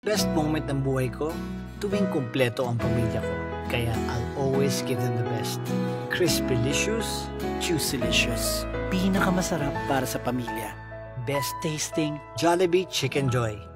Best moment ng buhay ko, tuwing kumpleto ang pamilya ko. Kaya I'll always give them the best. Crispylicious, Juicylicious. Pinakamasarap para sa pamilya. Best tasting, Jollibee Chicken Joy.